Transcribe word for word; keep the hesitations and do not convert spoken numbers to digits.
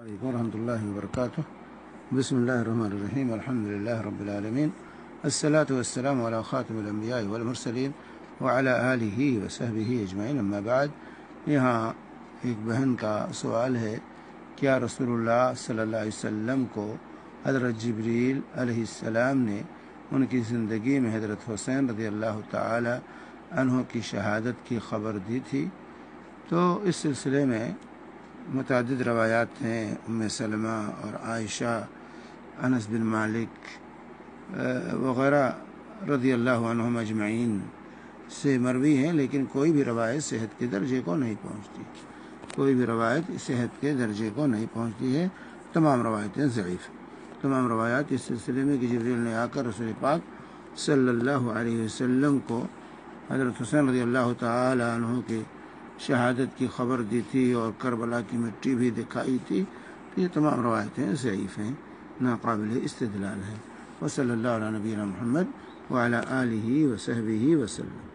علیکم ورحمۃ اللہ وبرکاتہ. بسم اللہ الرحمن الرحیم. الحمد للہ رب العالمین. الصلاۃ والسلام علی خاتم الانبیاء والمرسلین وعلی آلہ وصحبہ اجمعین. اما بعد. یہاں ایک بہن کا سوال ہے، کیا رسول اللہ صلی اللہ علیہ وسلم کو حضرت جبریل علیہ السلام نے ان کی زندگی میں حضرت حسین رضی اللہ تعالی عنہ کی شہادت کی خبر دی تھی؟ تو اس سلسلے میں متعدد روایات ہیں. ام سلمہ اور عائشہ، انس بن مالک وغیرہ رضی اللہ عنہم اجمعین سے مروی ہیں، لیکن کوئی بھی روایت صحت کے درجے کو نہیں پہنچتی. کوئی بھی روایت صحت کے درجے کو نہیں پہنچتی ہے. تمام روایتیں ضعیف. تمام روایات اس سلسلے میں کہ جبریل نے آ کر رسول پاک صلی اللہ علیہ وسلم کو حضرت حسین رضی اللہ تعالی عنہ کی شہادت کی خبر دی تھی اور کربلا کی مٹی بھی دکھائی تھی. یہ تمام روایتیں ضعیف ہیں، ناقابل استدلال ہیں. وصلی اللہ علیہ نبینا محمد وعلی آلہ وصحبہ وسلم.